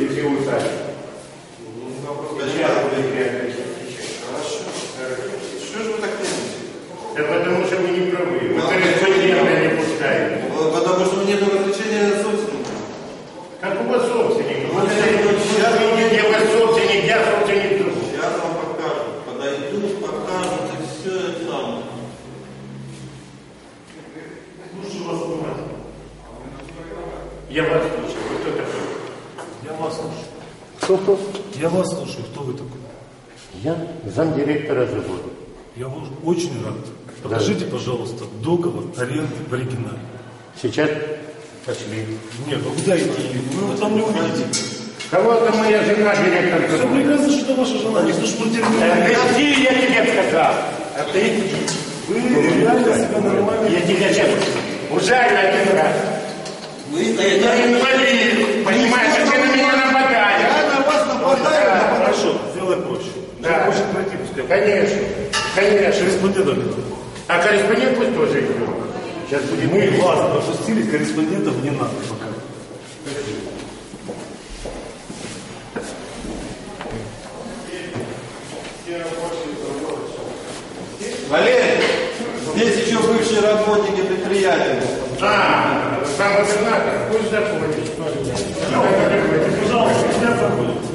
если усадить. Хорошо. Что же вы так делаете? Да потому что вы не правы. Вы корреспондента не пускаете. Потому что нет разрешения собственника. Как у вас собственник? Я ваш собственник, я собственник друг. Сейчас вам покажут. Подойдут, покажут и все это самое. Слушаю вас внимательно. Я вас слушаю. Вы кто такой? Я вас слушаю. Кто? Я вас слушаю. Кто вы такой? Я замдиректора завода. Я вам очень рад. Покажите, пожалуйста, договор аренды в оригинале. Сейчас пошли. Нет, вы куда идти? Вы там не увидите. Кого-то моя жена директор Все завода. прекрасно, что это ваша жена. Не слушайте Иди, я тебе сказал. А ты иди. Вы реально себя нормально. Я тебя сейчас ужалю один раз. Вы Я инвалид, понимаешь, ты на меня нападаешь. Я на вас нападаю. Хорошо, сделай проще. Да. Кто хочет пройти, пускай. Конечно, конечно. Корреспондентов нет. А корреспондент пусть тоже идет. Сейчас будет. Мы вас пропустили, корреспондентов не надо пока. Валерий, здесь еще бывшие работники предприятия. Сам губернатор, пусть заходит. Пожалуйста, меня проходит.